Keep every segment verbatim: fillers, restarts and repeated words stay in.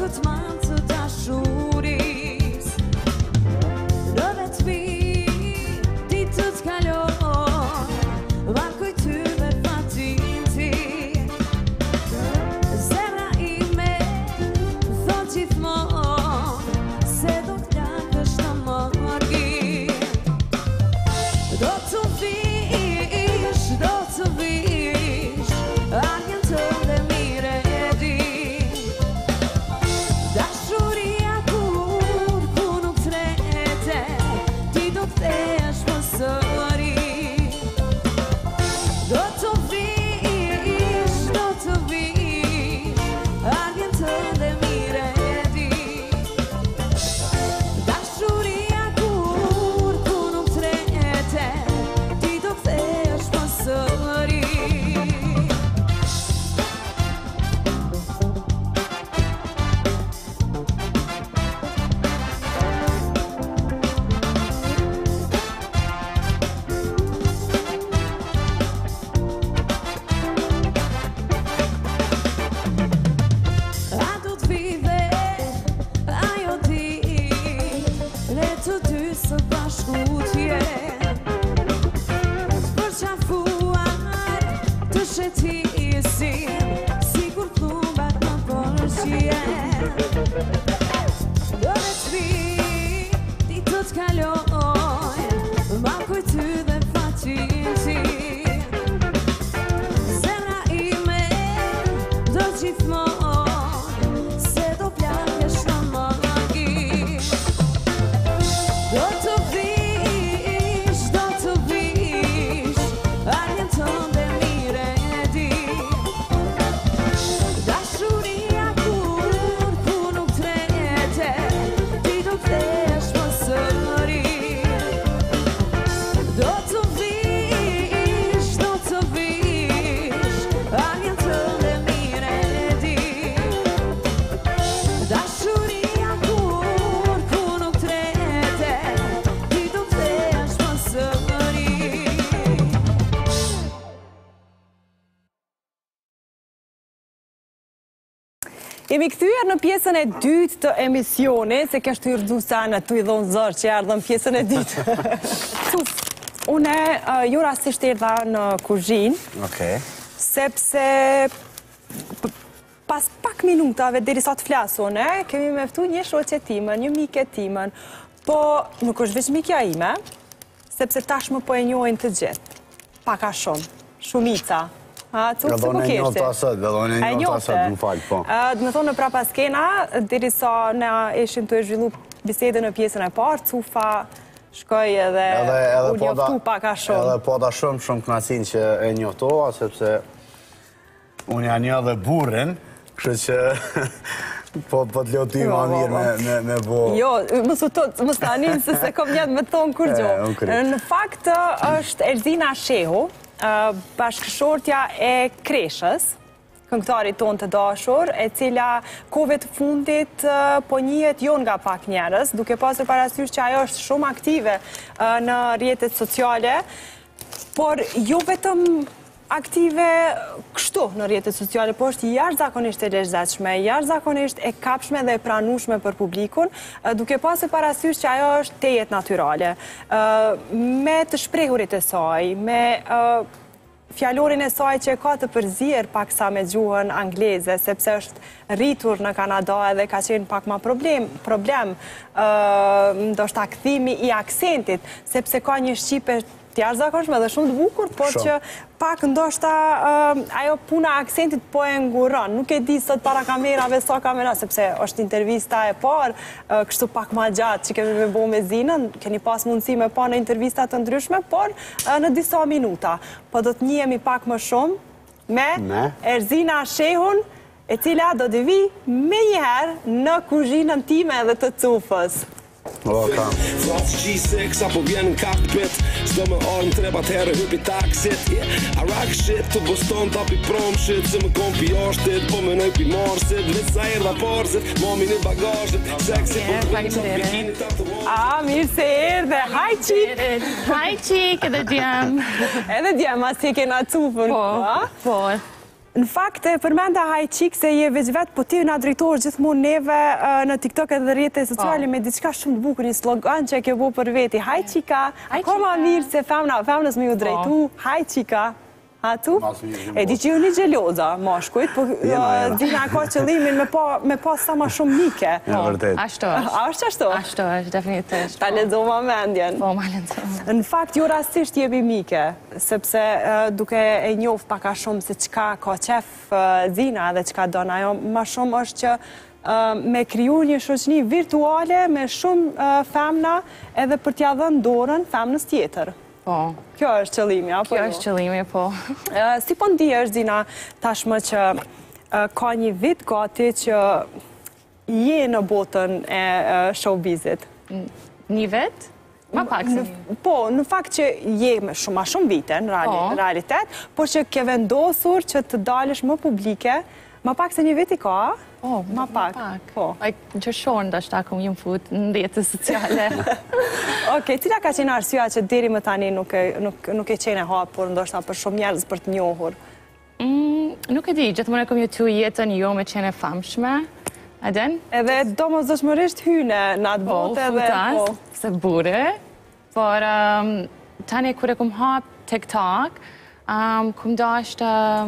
Jemi kthyer në pjesën e dytë të emisionit, se kjo është hyrdu sana tu i dhonë zërë që ardhëm pjesën e dytë. Une ju rastisht erdha në kuzhinë, sepse pas pak minutave deri sa të flasone, kemi me ftu një shoqe timën, një mike timën, po nuk është veç mikja ime, sepse tashmë po e njohin të gjithë, paka shumë, shumica. Dhe do në një të asët, dhe do në një të asët, më falë, po. Dhe me thonë në prapa skena, diri sa ne ishim të e zhvillu bisede në pjesën e parë, Cufa shkoj edhe u njoftu paka shumë. Edhe po da shumë, shumë knacin që e njoftoa, sepse unë janë një dhe burin, kështë që po të loti ma mirë me bo... Jo, më stanin se se kom njëtë me thonë kur gjo. Në fakt është Erzina Shehu, bashkëshortja e Kreshës, këngëtarit tonë të dashur, e cila kove të fundit po njihet jo nga pak njerëz, duke pasur parasysh që ajo është shumë aktive në rrjetet sociale, por jo vetëm aktive kështu në rrjetet sociale, por është jashtëzakonisht e lezetshme, jashtëzakonisht e kapshme dhe e pranueshme për publikun, duke pasur parasysh që ajo është tejet natyrale, me të shprehurit e saj, me fjalorin e saj që ka të përzier paksa me gjuhën angleze, sepse është rritur në Kanada edhe ka qenë pak ma problem, problem ndoshta kthimi i aksentit, sepse ka një shqipe të jashtëzakonshme dhe shumë të bukur, por që pak ndoshta ajo puna aksentit po e nguron. Nuk e di sot para kamerave sa kamera, sepse është intervista e parë, kështu pak ma gjatë që kemi me bo me Zinën, keni pas mundësi me pa në intervistat të ndryshme, por në disa minuta. Po do të njihemi pak më shumë me Erzina Shehun, e cila do të vi me njëherë në kuzhinën time dhe të Cufës. Flasë G-Sex apo vjen në kakpit, s'do me orë në trebat herë hypi taksit. I rock shit të Boston tapi prom shit, se më kom pi ashtit, po me nëj pi marsit, veç sa erda parsit, mami në bagajit, seksi po të bëjmë sa bikini tatuar. A, mirë se erdhe, haj qik! Haj qik, edhe djem. Edhe djem, as që kena Cufën. Po, po. Në fakt, e përmenda hajqik se je veç vetë, po ti nga drejtojsh gjithmonë neve në TikTok edhe rrjete sociale me diçka shumë të bukur, një slogan që e ke bu për veti. Hajqika, akoma mirë se femnës me ju drejtu, hajqika. A tu? E di që ju një gjeloza, mashkujt, po Zina ka qëllimin me pas sa ma shumë mike. Ja, vërtet. Ashtu është. Ashtu ashtu? Ashtu është, definitisht. Ta ledzo ma mendjen. Po, ma ledzo. Në fakt, ju rastisht jebi mike, sepse duke e njof paka shumë se qka ka qef Zina dhe qka dona, jo ma shumë është që me kriju një shoqni virtuale me shumë femna edhe për t'ja dhënë dorën femnës tjetër. Po. Kjo është qëllimi, apo Kjo është qëllimi, po. Si po ndi është, Zina, tashmë që ka një vit gati që je në botën e showbizit? Një vit? Ma pak se një. Po, në fakt që je me shumë ma shumë vite në realitet, por që ke vendosur që të dalësh më publike, ma pak se një vit i ka? Po, ma pak. Ai gjërshon dhe shta kom jëmë fut në rjetës sociale. Oke, cila ka qenë arsyeja që deri më tani nuk e qene hapur, ndoshta për shumë njerëz për të njohur? Nuk e di, gjithmonë e kom jetu jetën jo me qene famshme, a den? Edhe do mos dëshmërisht hyne në atë botë edhe... Po, futas, se bure, por tani kur e kom hap TikTok, kom dasht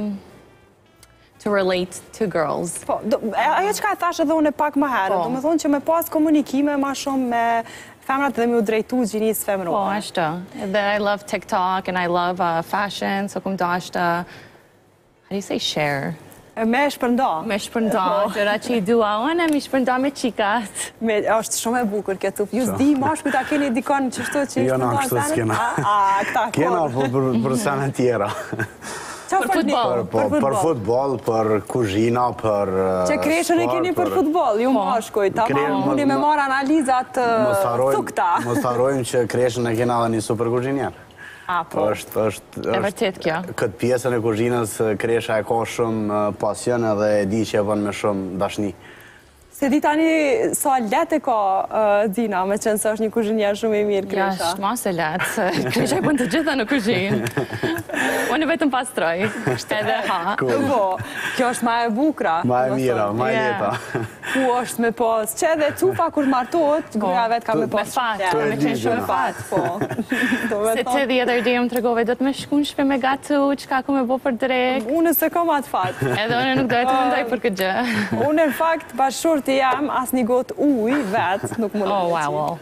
to relate to girls. Po, ajo që ka thash edhe unë e pak më herë, do me thonë që me pas komunikime ma shumë me femrat dhe me u drejtu gjinisë femrore. Po, ashtu. Dhe I love TikTok and I love fashion, so kom dasht, how do you say share? Me shpërnda. Me shpërnda, gjëra që i dua unë, me shpërnda me qikat. Është shumë e bukur këtu. Ju s'di mashkujt a keni dikon qështu që i shpërnda? Jo, në kështu s'kena. A, këta kohë. Kena për sene tjera. Për futbol. Për futbol, për kuzhina, për... Që kreshën e keni për futbol, ju mashkujt. Unë me marë analizat thukta. Mos harrojmë që kreshën e kena dhe një super kuzhinjer. A, po. E vërtet kjo. Këtë pjesën e kuzhinës kresha e ka shumë pasion edhe e di që e vën me shumë dashni. Se di tani sa let e ka Zina, me qenë se është një kuzhinjer shumë i mirë kresha. Ja, është ma se let, kresha i bën të gjitha në kuzhinë. Unë vetëm pastroj, edhe ha. Po, kjo është ma e bukra. Ma e mira, ma e jeta. Ku është me pas, që edhe cupa kur martohet, gruja vetë ka me pas. Me fatë, me qenë shumë fatë, po. Se të the other day më të regove, do të me shku në shpe me gatu, qka ku me bo për drek. Unë se kam atë fatë. Edhe unë nuk dojë të mëndoj për këtë gjë. Unë në fakt, bashkëshorti jam as një gotë uj vetë, nuk më në Oh, wow, wow.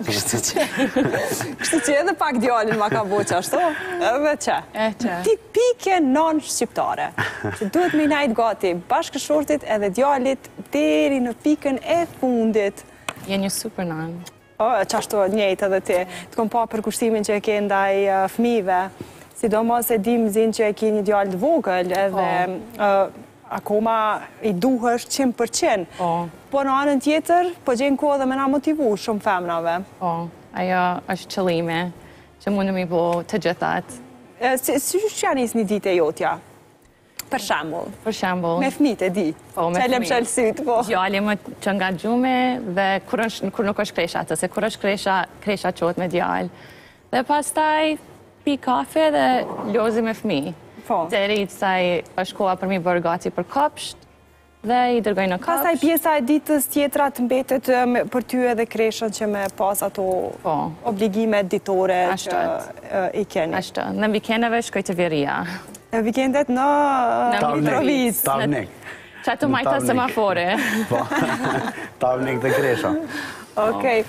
Kështë që edhe pak djallin ma ka bo që ashtu, edhe që. E që. Tipike non shqiptare, që duhet me najtë gati bashkëshortit edhe djallit deri në pikën e fundit. Je një super nan. Qashtu njejtë edhe ti, të kom pa për kushtimin që e ke ndaj fmive, sidomos e dim zinë që e ke një djallë të vogël edhe akoma i duhesh qind për qind. Po në anën tjetër, po gjenë kohë dhe me na motivu shumë femnave. Po, ajo është qëllime që mundë mi bo të gjithat. Si që janë isë një dite jotja? Për shambull. Për shambull. Me fmit e di. Po, me fmit. Qelem shelësit, po. Djali më që nga gjume dhe kur nuk është kresha të, se kur është kresha, kresha qot me djali. Dhe pas taj pi kafe dhe lozi me fmi. Po. Deri të saj është koha për mi bërë gati për kopsht dhe i dërgoj në kopsht. Pastaj pjesa e ditës tjetra të mbetet për ty edhe kreshën që me pas ato obligime ditore që i keni. Ashtë, në vikendeve shkoj të Viria. Në vikendet në Mitrovic. Tavnik. Që ato majta semafore. Po, Tavnik të kresha. Okej,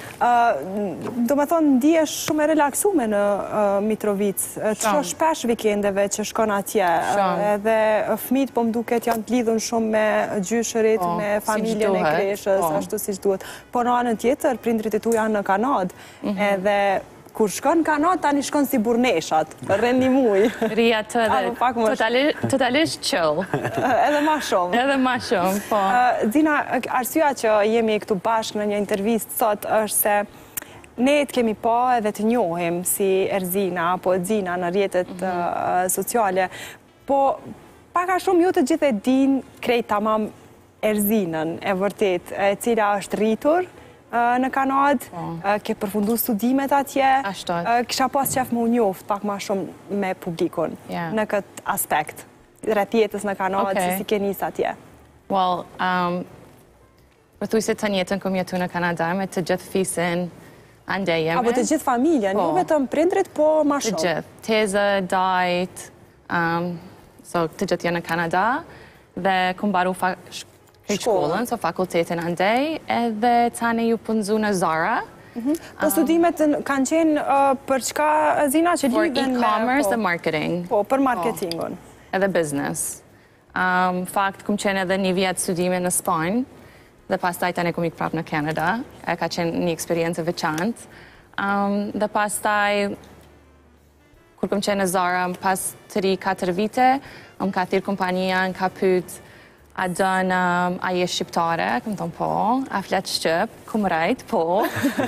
do me thonë ndije shumë e relaksume në Mitrovic, që shpesh vikendeve që shkon atje, edhe fmit po mduket janë të lidhën shumë me gjyshërit, me familjen e kreshës, ashtu si që duhet. Po në anën tjetër, prindrit e tu janë në Kanad, edhe kur shkon në Kanad, tani shkon si burneshat, rrën një muj. Ria të dhe totalisht chill. Edhe ma shumë. Edhe ma shumë, po. Zina, arsyeja që jemi këtu bashkë në një intervist sot është se ne të kemi pa edhe të njohim si Erzina apo Zina në rjetet sociale, po paka shumë ju të gjithë e din krejt tamam Erzinën e vërtet, e cila është rritur në Kanad, ke përfundu studimet atje, kisha pas qef më njoft pak ma shumë me publikun në këtë aspekt. rreth jetës në Kanadë, Okay. se si ke nis atje? Well, um, përthuaj se të njëtën kom jetu në Kanada me të gjithë fisin ande jeme. Apo të gjithë familjen, Po. jo vetëm prindrit, po ma Të shumë. gjithë. Teza, dajt, um, so të gjithë janë në Kanada dhe kom baru fa shkollën, so fakultetin andej, edhe tani ju punzu në Zara. Po studimet në- kanë qenë uh, për çka Zina që For lidhen me... e-commerce po, dhe marketing. Po, për marketingun. Edhe business. Um, fakt, kom qenë edhe një vjetë studime në Spanjë, dhe pas taj tani kom ikë prapë në Kanada, e ka qenë një eksperiencë veçantë. Um, dhe pas taj, kur kom qenë në Zara, pas të ri katër vite, më ka thirë kompania, më ka pyt, a dënë, um, a je shqiptare? Kom thonë po, a flet shqip? Kom rajt, po.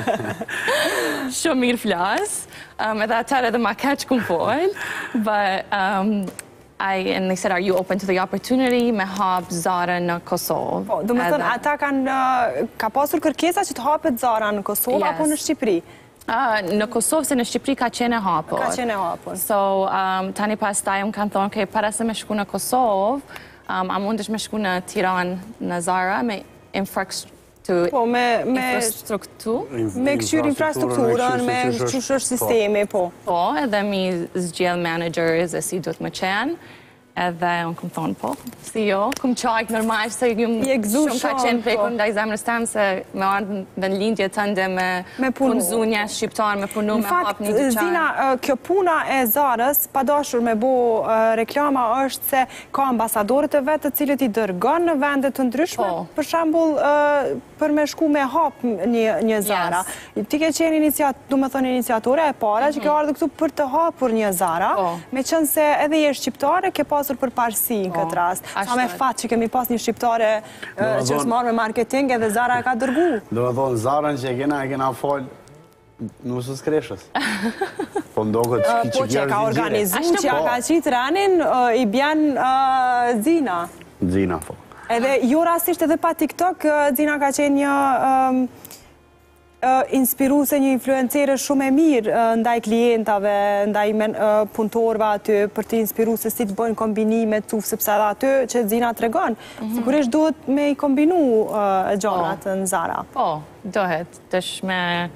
Shumë mirë flas. Um, edhe atër edhe ma keq kom fol. But, um, I, and they said, are you open to the opportunity me hap Zara në Kosovë? Po, do me thënë, Edhe- ata kanë, uh, ka pasur kërkesa që të hapet Zara në Kosovë Yes. apo në Shqipëri? Ah, në Kosovë se në Shqipëri ka qenë e hapur. Ka qenë e hapur. So, um, tani pas taj më kanë thonë, okay, para se me shku në Kosovë, um, a mundesh me shku në Tiranë në Zara me infrastruktur, Po, me... me infrastruktur. Me këshyr infrastrukturën, me qysh është sistemi, po. Po, edhe mi zgjell managers e si duhet më qenë. Edhe unë këmë thonë, po, si jo, këmë qajkë normal, se ju Je gëzu shumë ka shumë, qenë po. prekur ndaj zemrës temë, se me ardhë dhe në lindje tënde me, Me punu. punzu një shqiptar, me punu, Në me fakt, hap një dyqan. Zina, uh, kjo puna e Zarës, pa dashur me bo uh, reklama, është se ka ambasadorët e vetë të cilët i dërgon në vendet të ndryshme, Po. për shembull, uh, për me shku me hap një, një Zara. Ti ke qenë iniciat, du me thënë iniciatore e para, që ke ardhur këtu për të hapur një Zara, Po. me qënë se edhe je shqiptare, ke pasur për parësi në këtë rast. Sa me ashtu. fat që kemi pas një shqiptare uh, Do me që është thonë- marrë me marketing edhe Zara e ka dërgu. Do me thonë, Zarën që e kena, e kena fol nusës kreshës. Po ndoket që Po që ka organizu, Ashtu që ja po. ka qitë ranin, uh, i bjen uh, Zina. Zina, po. Edhe jo rastisht edhe pa TikTok, uh, Zina ka qenë një um, uh, inspiruse, një influencere shumë e mirë uh, ndaj klientave, ndaj men, uh, punëtorve aty, për të inspiru se si të bëjnë kombinime tu, sepse edhe aty që Zina të regon. Sigurisht duhet me i kombinu uh, gjanat në Zara. Po, dohet, dësh me,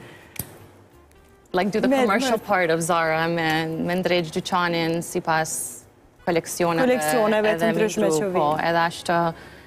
like, do the Me- commercial me- part of Zara, me, me ndrejgj dyqanin si pas koleksioneve. Koleksioneve të edhe mi ndryshme gju, që Po, vinë. edhe ashtë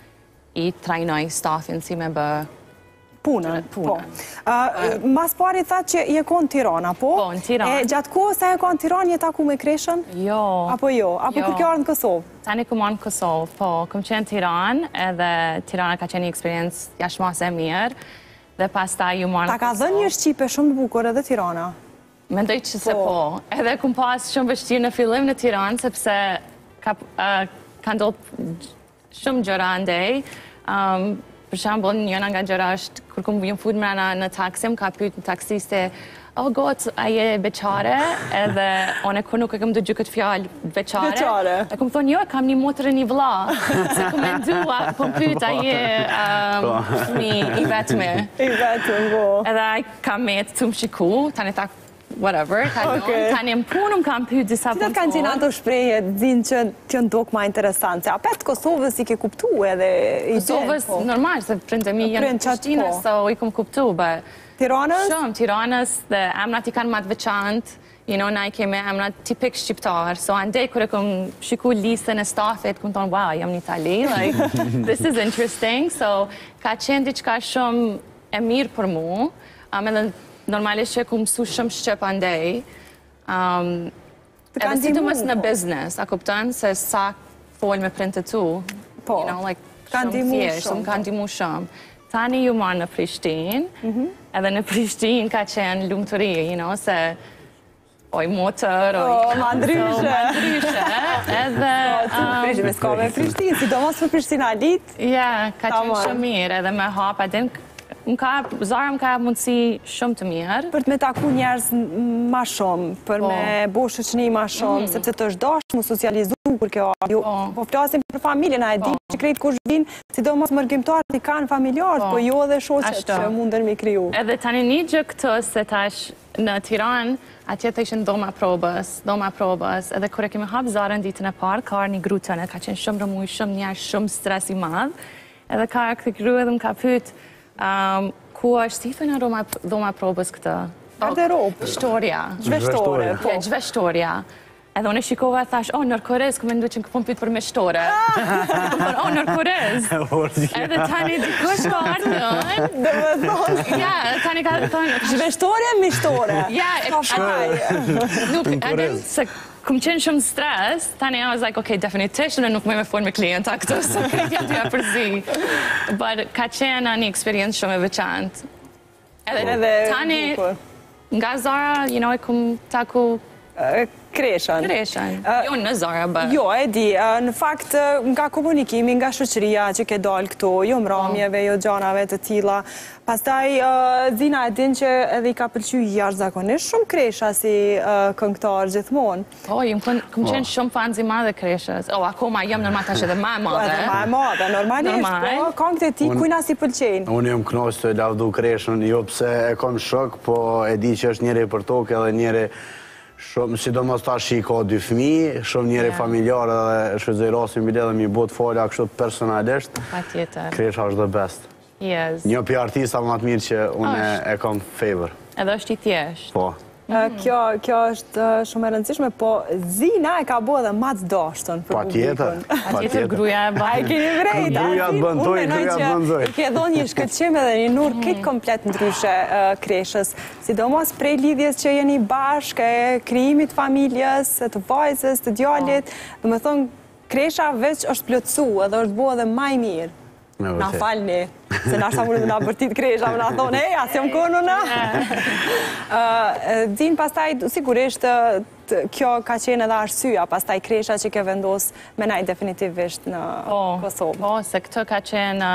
i trajnoj stafin si me bë. Punën, Punën. po. Uh, mas pari tha që je konë Tirana, po? Po, në Tiranë. E gjatë kohë sa e konë Tiranë, je taku me Kreshën? Jo. Apo jo? Apo Jo. kur ke ardhur në Kosovë? Tani kom anë Kosovë, po, kom qenë Tiranë, edhe Tirana ka qenë një eksperiencë jashmase e mirë, dhe pas ta ju marë Ta ka dhënë një Shqipe shumë të bukur edhe Tirana. Mendoj që se Po. po. Edhe kum pas shumë vështirë në fillim në Tiranë, sepse ka, uh, ka ndodhë shumë gjëra ndej. Um, për shembull, njëna nga gjëra është, kur kum jam fut mrena në taksi, më ka pyet në taksiste, oh, got, a je beqare? Edhe one kur nuk e kam dëgju këtë fjalë beqare. Beqare. E kum thonë, jo, kam një motër e një vlla. Se kum e ndua, kum pyet, a je um, fëmi i vetme? I vetëm, po. Edhe ai ka me të më shiku, tani ta whatever, ka Okej. okay. Tani më punë më kam pyet disa Cilat kanë qenë ato shprehje, zinë që t'jën ndok ma interesant, se apet Kosovës i ke kuptu edhe i Kosovës, den, po. normal, se prindë mi janë Prind në qatë, Prishtinë, po. so i kom kuptu, but Tiranës? shumë, Tiranës dhe emrat i kanë matë veçantë, you know, na i keme emrat tipik shqiptar, so andej kër e kom shiku listën e stafit, kom thonë, wow, jam një Itali, like, this is interesting, so ka qenë diçka shumë e mirë për mu, um, edhe normalisht që e kom mësu shumë shqip andej, um, Të kanë edhe si të ndihmu, mësë në po. business, a kuptan, se sa folë me printe tu, Po, you know, like, kanë shumë ndihmu thjesht, shumë, më kanë ndihmu shumë. Tani ju marë në Prishtinë, Mhm. edhe në Prishtinë ka qenë lumëturi, you know, se oj motor, oj... O, ma ndryshe. So, ma ndryshe, edhe... um, Prishtinë, s'ka me Prishtinë, sidomos për Prishtinalit. Ja, ka qenë Tamam. shumë mirë, edhe me hapa, din, më ka, Zara më ka mundësi shumë të mirë. Për të me taku njerës m- ma shumë, për Po. me bo shoqëni ma shumë, sepse të është dashë mu socializu kur kjo ardhë. Po. Po flasim për familjen, a e di që krejt kush vinë, sidomos mërgjimtarët i kanë familjarët, Po. po jo edhe shoqet Ashtu. që mundën mi kriju. Edhe tani një gjë këtë se tash në Tiranë, atje të ishin dhoma probës, dhoma probës, edhe kur e kemi hap Zarën ditën e parë, ka arë një gru tëne, ka qenë shumë rëmuj, shumë njerë, shumë stres i madh, edhe ka këtë gru edhe më ka pyet, um, ku është i thujnë dhoma, dhoma probës këtë? Garderobë. Shtorja. Gjveshtore, po. Gjveshtorja. Edhe unë shikova e thash, o, nërkorez, këmë ndu që në këpëm pytë për me shtore. Këpëm, o, nërkorez. Edhe tani dikush ka ardhën. Dhe me thonë. Ja, tani ka thonë. Gjveshtore, mishtore. Ja, nuk, edhe se këmë qenë shumë stres, tani I was like, okay, definitisht, në nuk me me folë me klienta këtu, se këtë jam të ja përzi. But ka qenë një experience shumë e veçantë. Edhe tani, nga Zara, you know, e këmë taku Kreshën. Kreshën. Jo në Zara, bë. Jo, e di. Në fakt, nga komunikimi, nga shoqëria që ke dalë këtu, jo mramjeve, jo gjanave të tilla. Pastaj, Zina e din që edhe I ka pëlqy jashtëzakonisht shumë Kresha si këngëtar gjithmonë. Po, jam këmë qenë shumë fanzi madhe Kreshës. O, akoma jam normal tash edhe ma e madhe. Edhe ma e madhe, normalisht, po, këngët e ti, kujna si pëlqejnë? Unë jam kënaqur të lavdu Kreshën, jo pse e kam shok, po e di që është njëri për tokë edhe njëri shumë, sidomos tash I ka dy fëmijë, shumë njëri familjar edhe shfrytëzoj rastin mbi dhe mi bot fola kështu personalisht. Patjetër. Kresha është the best. Yes. Një pi artista më të mirë që unë e kam favor. Edhe është I thjesht. Po. Kjo është shumë e rëndësishme, po Zina e ka bo edhe ma të dashtën për publikun. Patjetër, gruja e A e keni vrejt, Gruja të bëndoj, gruja të bëndoj. I ke dhonë një shkëllqim edhe një nur këtë komplet ndryshe Kreshës. Sidomos prej lidhjes që jeni bashkë, e krijimit familjes, të vajzës, të djallit, dhe me thonë, Kresha veç është plotësu edhe është bo edhe maj mirë. Na falni, se na shta mundet na bërtit Kresha, me na thonë, hej, asë jam konu na. Din pastaj, sigurisht, kjo ka qenë edhe arsyeja, pastaj Kresha që ke vendos me naj definitivisht në Kosovë. Po, se këtë ka qenë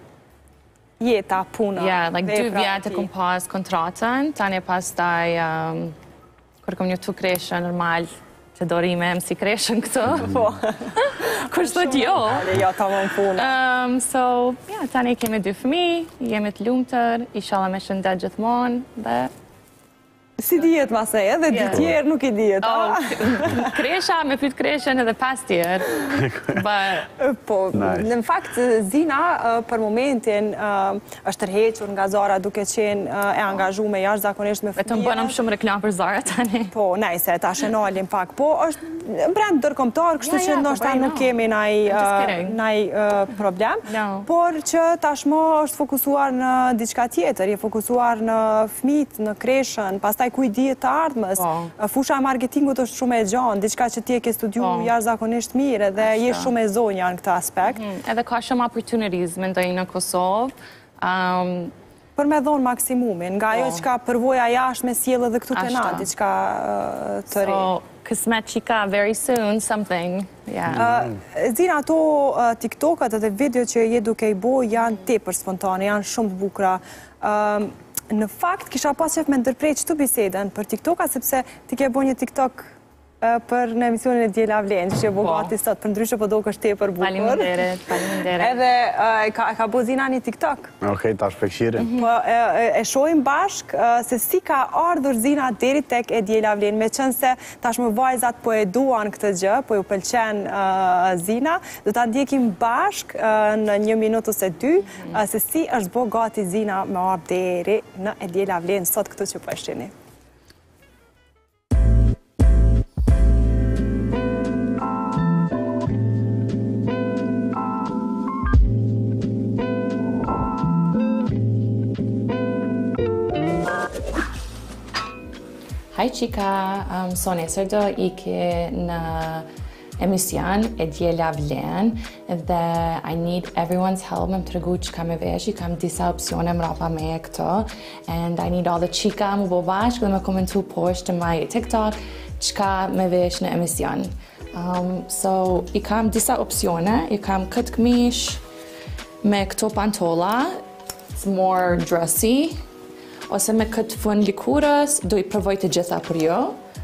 jeta, puna. Ja, like dy vjetë këm pas kontratën, tani pastaj, kër këm një tu Kresha normal, që dorime em si Kreshën këtu. Po. Kërës thot jo. Jo, ta më në punë. So, ja, tani kemi dy fëmijë, jemi të lumëtër, inshallah me shëndet gjithmonë, dhe... Si dijet masë e, edhe dy tjerë nuk I dijet. Kresha, me pyet Kreshën edhe pas tjerë. Po, në fakt, Zina për momentin është tërhequr nga Zara duke qenë e angazhu me jashtëzakonisht me fëmijë. Vetëm bënëm shumë reklam për Zara tani. Po, najse, ta shenalim pak. Po, është brend ndërkombëtar, kështu që ndoshta nuk kemi naj problem. Por që tashmë është fokusuar në diçka tjetër, je fokusuar në fëmijët, në Kreshën, pastaj ku I dihet të ardhmës. Fusha e marketingut është shumë e gjanë, diçka që ti e ke studiu jashtëzakonisht mirë dhe je shumë e zonja në këtë aspekt. Edhe ka shumë opportunities, mendoj në Kosovë. Për me dhonë maksimumin, nga ajo që ka përvoja jashtë me sjellë dhe këtu të na, diçka të ri. Kësmet që ka very soon, something. Zina, ato TikTokat edhe video që je duke I bo janë tepër spontane, janë shumë të bukura. Në fakt, kisha pas qef me ndërprej qëtu biseden për TikToka, sepse ti ke bo një TikTok për në emisionin e Djela Vlen, që që bo gati sot, për ndryshe po do kështë te për bukur. Faleminderit, faleminderit. Edhe ka bo Zina një TikTok. Okej, tash pekshire. E shojmë bashk se si ka ardhur Zina deri tek e Djela Vlen, me qënë se tash më vajzat po e duan këtë gjë, po ju pëlqen Zina, do ta ndjekim bashk në një minut ose dy, se si është bo gati Zina me ardhë deri në e Djela Vlen, sot këtë që po e shini. Hi Qika, so nesër do ike në emision e Djela Vlen dhe I need everyone's help me më të regu që kam e vesh, I kam disa opcione mrapa me e këto and I need all the Qika mu bo bashkë dhe me komentu poshtë në my TikTok që ka me vesh në emision. So, I kam disa opcione, I kam këtë këmish me këto pantola, it's more dressy, ose me këtë fun likurës, do I provoj të gjitha për jo.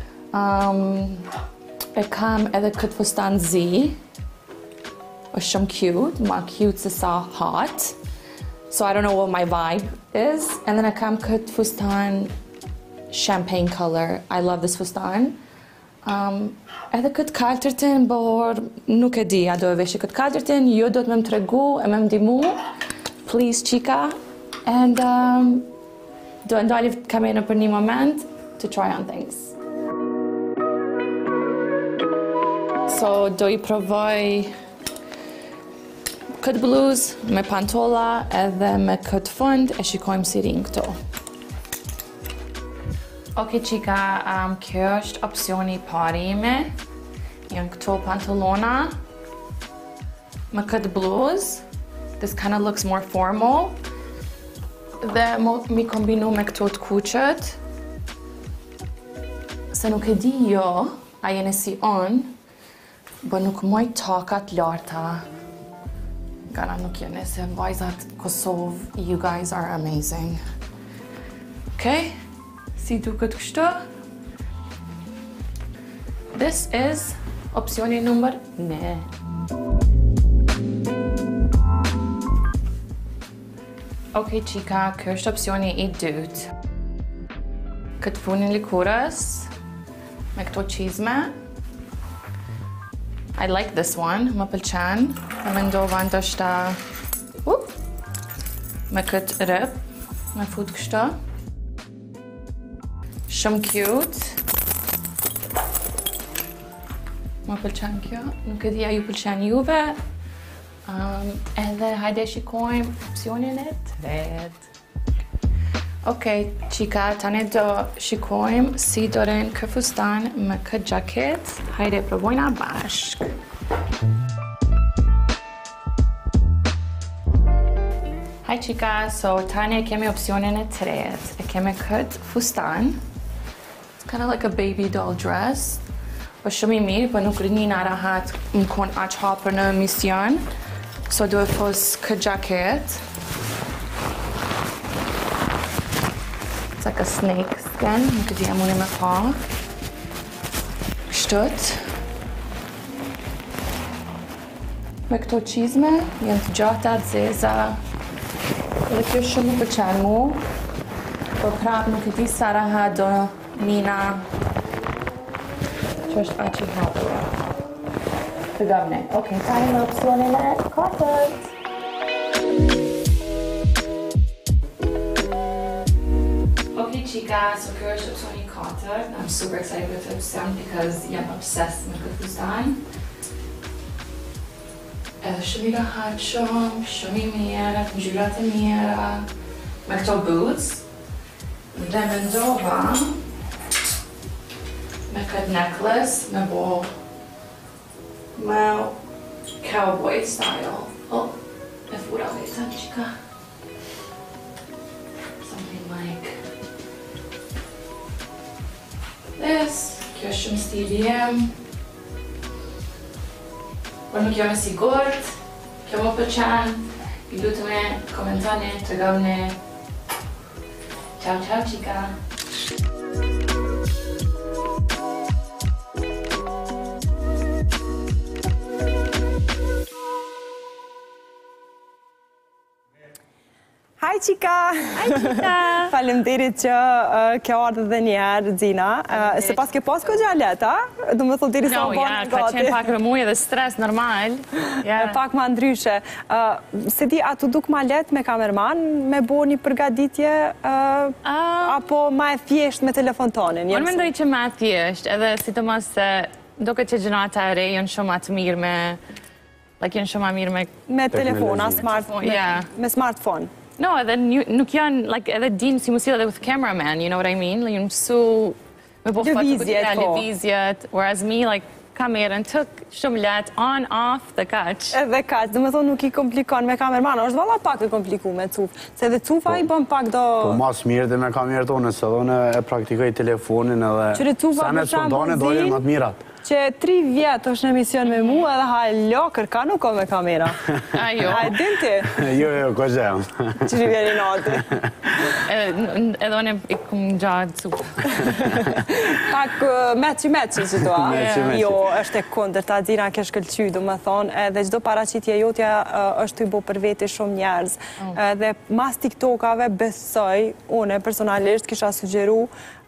E kam edhe këtë fustan Z, është shumë cute, ma cute se sa hot. So I don't know what my vibe is. And then I kam këtë fustan champagne color. I love this fustan. Um, edhe këtë kaltërtin, por nuk e di, a do e veshë këtë kaltërtin, ju do të më më tregu, e më më dimu, please, chica, and um, do e ndalli kamerën për një moment to try on things. So, do i provoj këtë bluzë me pantolla edhe me këtë fund, e shikojmë si rinë këto. Ok, chica, um, kjo është opcioni pari ime. Janë këto pantallona me këtë bluzë. This kind of looks more formal. Dhe mi kombinu me këto të kuqët. Se nuk e di jo, a jene si on, bë nuk moj takat larta. Gana nuk jene se vajzat Kosovë, you guys are amazing. Okay? Si duket kështu? This is opcioni numër ne. Ok, chica, kjo është opcioni i dytë. Këtë funin likurës, me këto qizme. I like this one, më pëlqen. E mendova ndoshta uh, me këtë rëp, me fut kështu. Shumë cute. Më pëlqen kjo, nuk e di a ju pëlqen juve. Um, edhe hajde shikojmë opcionin e tretë. Ok, chica, tani do shikojmë si do rinë këtë fustan me këtë gjaket. Hajde provojna bashk. Hi chica, so tani kemi opcionin e tretë. E kemi këtë fustan. It's kind of like a baby doll dress. Po shumë i mirë, po nuk rinina rahat më kon aq hapër në mision. So do e fos këtë gjaket. It's like a snake skin, nuk e di a mune me pa. Kështët. Me këto qizme, janë të gjata, të zeza. Dhe kjo shumë më pëlqen mu. Po prap nuk e di sa rahat do mina që është aq i hapur. Të gavne. Ok, tani me opcionin e katërt. Ok, chica, so kjo është opcioni katërt. I'm super excited with this opcion because jam obsessed me këtë fustan. Edhe shumë i rahat shumë, shumë i mirë, ngjyrat e mira, me këto boots. Dhe mendova me këtë necklace, me bo me cowboy style. Oh, e fura veta, chica. Something like this. Kjo është shumë stili jem. Por nuk jam e sigurt. Kjo më pëlqen. Ju lutemi, komentoni, tregoni. Ciao, ciao, chica. Hi, chica! Hi, chica! Faleminderit që uh, kjo ardhë dhe njerë, Zina. Uh, se pas ke pas ko gjallet, a? Du më thot diri sa no, më banë ja, gati. ka qenë pak rëmuj edhe stres normal. Yeah. Pak ma ndryshe. Uh, se di, a tu duk ma let me kamerman me bo një përgaditje uh, uh, apo ma e thjesht me telefon tonin? Unë mendoj që ma e thjesht, edhe sidomos se doke që gjënata e re jënë shumë atë mirë me... Like jënë shumë mirë me... Me telefona, smartphone, me, yeah. me smartphone. No, edhe nuk janë, like, edhe din si musil edhe with cameraman, you know what I mean? Like, jënë su... Me bo Lëvizjet, po. Lëvizjet, whereas me, like, kamerën tëk shumë let, on, off, dhe kaq. Edhe kaq, dhe me thonë nuk i komplikon me kamerman, është valla pak e kompliku me cuf, se edhe cufa i bën pak do... Po mas mirë dhe me kamerë tonë, se dhe në e praktikoj telefonin edhe... Qëre cufa për shambull zin, më të mirat. që tri vjetë është në emision me mu edhe halo, kërka nuk ko me kamera. A jo? A e din ti? Jo, jo, ko gjem. Qëri vjeri nati. Edhe one i këmë gjatë cupë. Pak meqi meqi që to, a? Meqi meqi. Jo, është e kondër, ta Zina ke shkëllqy, du me thonë, edhe gjdo paraqitje jotja është të i bo për veti shumë njerëz. Dhe mas TikTokave besoj, une personalisht kisha sugjeru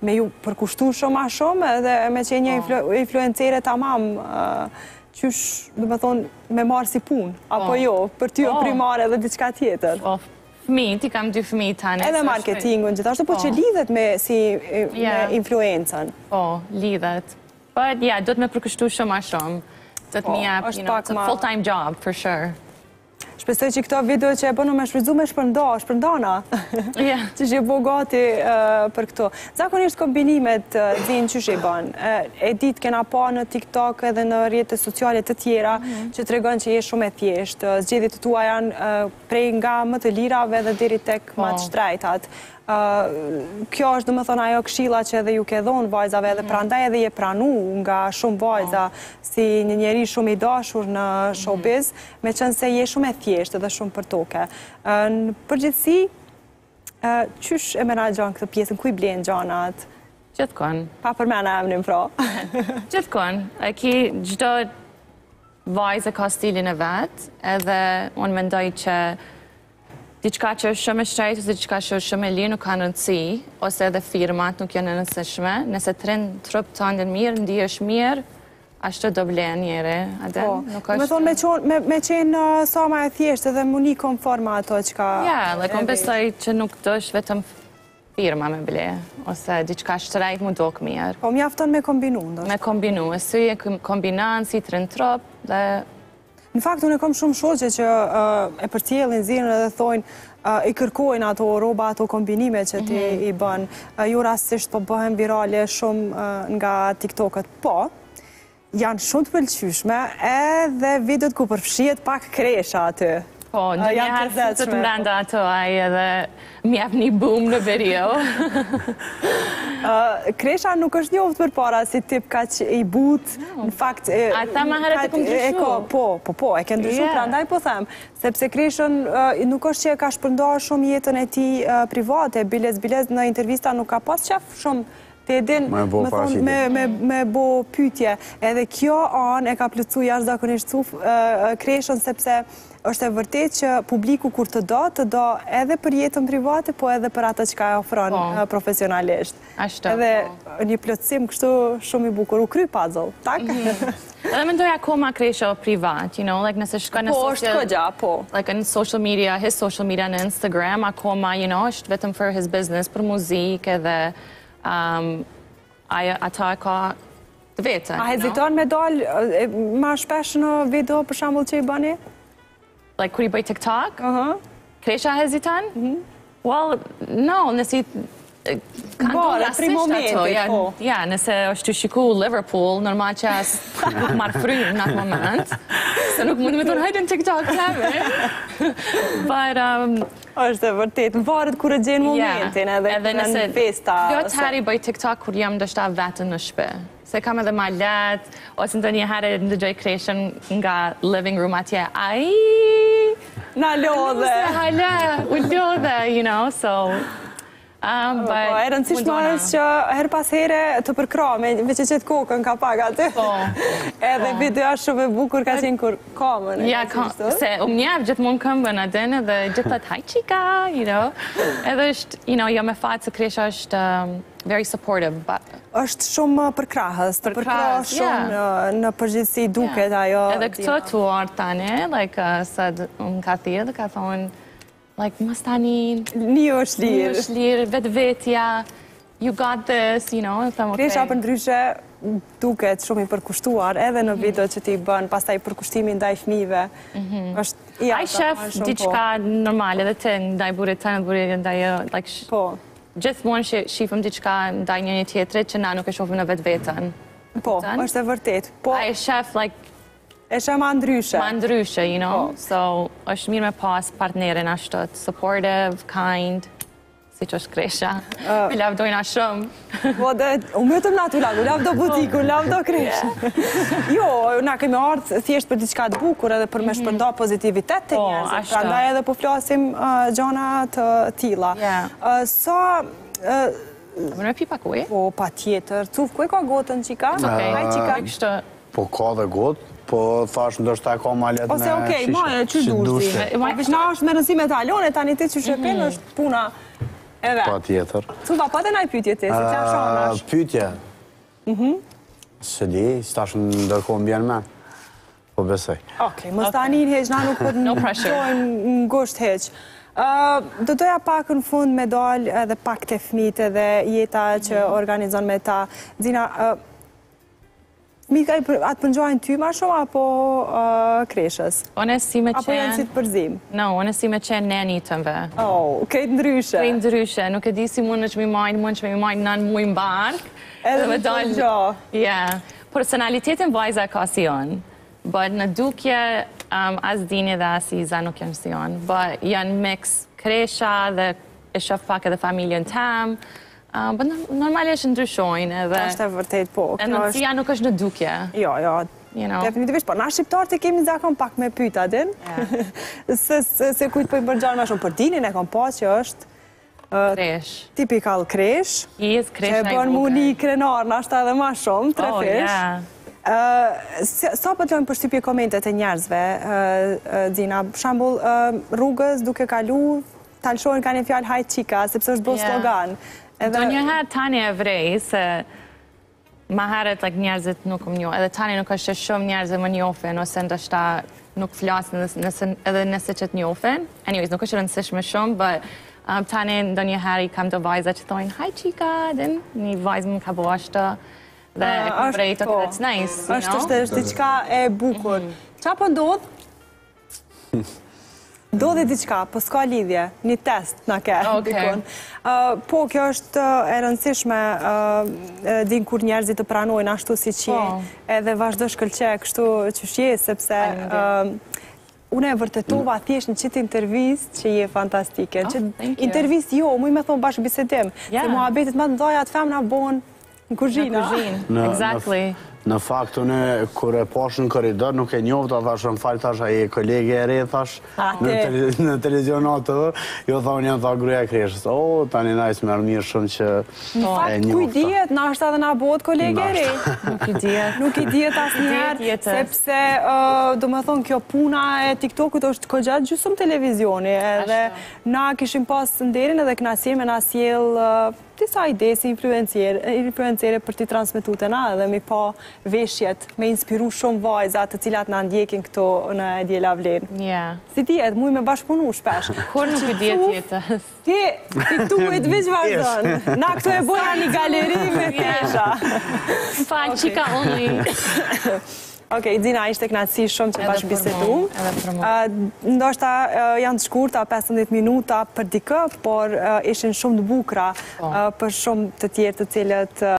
me ju përkushtu shumë a shumë edhe me që një influencere tamam qysh, dhe me thonë, me marë si pun, apo jo, për ty o primare dhe diçka tjetër. Fëmi, ti kam dy fëmi tani. Edhe marketingun, gjithashtu, po që lidhet me si influencën. Po, lidhet. But, yeah, do të me përkushtu shumë a shumë. Do të mi jap, you know, it's a full-time job, for sure. Shpresoj që këto video që e bënu me shfrytzu me shpërnda, shpërndana, që që bo gati për këto. Zakonisht kombinimet zinë që që i banë. E ditë kena pa në TikTok edhe në rrjetet sociale të tjera që të regon që je shumë e thjeshtë. Zgjedhjet të tua janë prej nga më të lirave dhe deri tek më të shtrejtat. Kjo është dhe më thonë ajo këshilla që edhe ju ke dhonë vajzave edhe prandaj edhe je pranu nga shumë vajza si një njeri shumë i dashur në showbiz, me qënë se je shumë e thjeshtë edhe shumë për toke. Në përgjithsi, qysh e mena gjanë këtë pjesën, ku i blenë gjanat? Gjithkon. Pa për mena emnin pra. Gjithkon. E ki gjdo vajzë ka stilin e vetë, edhe unë mendoj që diçka që është shumë e shtrejtë, ose diçka që është shumë e lirë nuk ka rëndësi, ose edhe firmat nuk janë rëndësishme. Nëse të rinë trup të ndën mirë, ndi është mirë, ashtë do blenë njëre. Me thonë me qenë sa ma e thjeshtë edhe mu një konforma ato që ka... Ja, dhe kom besoj që nuk të është vetëm firma me ble, ose diçka shtrejtë mu dokë mirë. Po mjafton me kombinu, ndoshta? Me kombinu, e sy e kombinanë si të rinë trup, dhe... Në fakt, unë e kom shumë shoqe që e përcjellin zinën edhe thojnë i kërkojnë ato roba, ato kombinime që ti i bën. Ju rastisht po bëhen virale shumë nga TikTokët. Po, janë shumë të pëlqyshme edhe videot ku përfshihet pak kresha aty. Po, në një herë të të mranda ato aj edhe mjep një boom në video. Kresha nuk është njoftë për para si tip ka që i but, në fakt... A ta ma herët e këmë ndryshu? Po, po, po, e këmë ndryshu, pra ndaj po them, sepse Kreshën nuk është që e ka shpërndarë shumë jetën e ti private, bilez, bilez në intervista nuk ka pas qef shumë të edin me bo pytje. Edhe kjo anë e ka plëcu jashtë zakonisht cuf Kreshën, sepse është e vërtet që publiku kur të do, të do edhe për jetën private, po edhe për atë që ka e ofron profesionalisht. Ashtë. Edhe një plëtsim kështu shumë i bukur, u kry puzzle, tak? Edhe mendoj akoma Kresha privat, you know, like nëse shka në social... Po, është këgja, po. Like në social media, his social media në Instagram, akoma, you know, është vetëm for his business, për muzik edhe ata e ka të vetën. A heziton me dalë ma shpesh në video për shambull që i bani? Like, kur i bëj TikTok? Kresha heziton? Well, no, nësi... Kanë do rasisht ato, ja, nëse është të shiku Liverpool, normal që asë nuk marë frymë në atë moment, se nuk mundë me tonë hajtë në TikTok, kleve. But, është e vërtet, varet kur e gjenë momentin edhe në festa. Jo të heri bëj TikTok kur jam dështa vetën në shpe. Se kam edhe ma let, ose në të një herë në dëgjoj Kreshen nga living room atje, aji! Na lodhe! Hala, u lodhe, you know, so... Po, e rëndësishma është që her pas here të përkra, me që qëtë kokën ka pak aty. Po. Edhe video është shumë e bukur ka qenë kur kamën. Ja, se u mjef gjithë mund këmbën adin edhe gjithë të haj qika, you know. Edhe është, you know, jo me fatë se Kresha është very supportive. është shumë përkrahës, të përkra shumë në përgjithsi duket ajo. Edhe këto të uartë tani, like, sa më ka thirë dhe ka thonë, like, mos tani... Një është lirë. Një është lirë, vetë vetja, you got this, you know, në thëmë, okej. Kresha për ndryshe duket shumë i përkushtuar, edhe në video që ti bënë, pas ta i përkushtimi ndaj fmive. Aj shef, diqka normal, edhe të ndaj burit të, në burit ndaj, like... Po. Gjithmonë shifëm diqka ndaj një një tjetërit që na nuk e shofim në vetë vetën. Po, është e vërtet. Aj shef, like... E shë ma ndryshe. Ma ndryshe, you know? So, është mirë me pas partnerin ashtot. Supportive, kind, si që është Kresha. Mi lavdojna shumë. Po, dhe, u mëtëm na të lavdo, lavdo butiku, lavdo Kresha. Jo, na kemi ardhë thjesht për diçka të bukur edhe për me shpërnda pozitivitet të njerëzit. Pra ndaj edhe po flasim gjona të tila. Sa... Më në pi pa kuj? Po, pa tjetër. Cuf, kuj ka gotën qika? Haj qika. Po, ka dhe gotë. Po, thash, ndoshta ka ma let me shishe. Ose, okej, maje, që dushti. Vishna është me rënësime të alone, tani ti që shëpen është puna Edhe. Pa tjetër. Cuba, pa të naj pytje ti, si qa shonash? Pytje? Se di, si tash në ndërkohë mbjen me. Po besoj. Okej, mos ta anin heq, na nuk për No pressure. në ngusht heq. Do doja pak në fund me dal edhe pak të fmit edhe jeta që organizon me ta. Zina, fmit ka atë përngjojnë ty ma shumë apo kreshës? One si me Apo janë si qenë... të përzim? No, one si me qenë neni tëmve. Oh, krejt ndryshe. Krejt ndryshe, nuk e di si mund që mi majnë, mund që mi majnë nën mu i mbark. Edhe me dalë gjo. Yeah. Personalitetin vajza ka si jonë. But në dukje, um, as dini dhe as Iza nuk janë si jonë. But janë mix kresha dhe e shof pak edhe familjen tem. Um, but normalisht ndryshojnë edhe... Është e vërtet po. E nëcia nuk është në dukje. Jo, jo. You know? Definitivisht, po, na shqiptarët e kemi zakon pak me pyta, din? Se kujtë po i bërgjanë ma shumë, për dinin e kom pa që është Kresh. tipikal kresh, Yes, kresh që e bën mu një krenar, në ashtë edhe ma shumë, tre Oh, fish. yeah. Sa po të lojmë për shtypje komentet e njerëzve, Zina, për shambull, rrugës duke kalu, talëshojnë ka një fjallë hajt qika, sepse është bo Yeah. slogan. Do njëherë tani e vrej, se ma herët like, njerëzit nuk më njohë, edhe tani nuk është që shumë njerëzit më njofin, ose ndështa nuk flasë edhe nëse që të njofin. Anyways, nuk është rëndësishme shumë, but um, tani ndo njëherë i kam të vajza që thojnë, hi qika, din, një vajzë më ka bo ashtë, dhe e kom vrej të that's nice, you know? është është është diqka e bukur. Qa po ndodh? Ndodhi diqka, po s'ka lidhje, një test në ke, dikun. Po, kjo është e rëndësishme, din kur njerëzit të pranojnë ashtu si që edhe vazhdo shkëlqe kështu që shje, sepse une e vërtetova thjesht në qitë intervjist që je fantastike. Intervjist jo, mu i me thonë bashkë bisedim, se muhabetit më të ndoja të femë në bonë në kuzhina. Në kuzhinë, exactly. Në fakt, unë, kur e posh në koridor, nuk e njofta, thash, në falë, thash, a je kolege e re, thash, në televizionat të dhe, jo thonë janë, tha, gruja e kreshës. O, tani najs me mirë shumë që e njofta. Në fakt, kuj dijet, na është edhe na bot kolege e re. Nuk i dijet. Nuk i dijet asë njerë, sepse, do me thonë, kjo puna e TikTokut është këgjatë gjusëm televizioni, edhe na kishim pas nderin edhe knasir me na sjell disa ide si influencere për t'i transmitu të na edhe mi pa veshjet, me inspiru shumë vajza të cilat na ndjekin këto në Djela Vlen. Si dijet, muj me bashkëpunu shpesh. Kur nuk i dijet jetës? Ti, ti tu e të vishë vazhdojnë. Na këto e boja një galeri me tesha. Fa, qika only. Okej, Zina, ishte knatësi shumë që bashkë bisedu. Edhe për mu. Ndoshta janë të shkurta, pesëmbëdhjetë minuta për dikë, por ishin shumë të bukra për shumë të tjerë të cilët